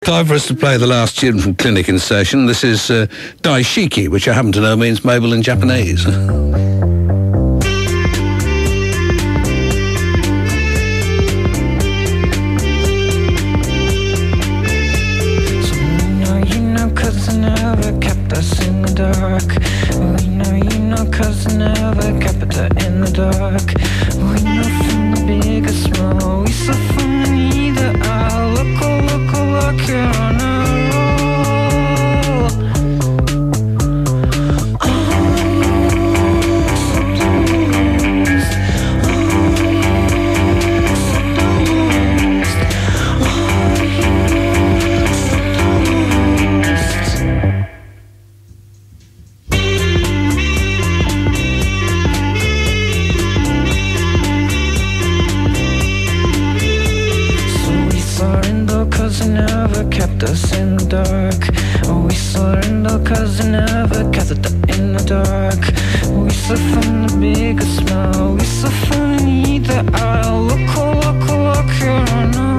Time for us to play the last tune from Clinic in Session. This is Dysheeki, which I happen to know means Mabel in Japanese. Cause I never kept us in the dark. We know you know cause I never kept it in the dark. We know from the biggest small, we saw from the neither. I look, you're on a cause I never kept us in the dark. We surrender cause I never kept it in the dark. We saw from the biggest smile, we saw from neither. I look, you're on a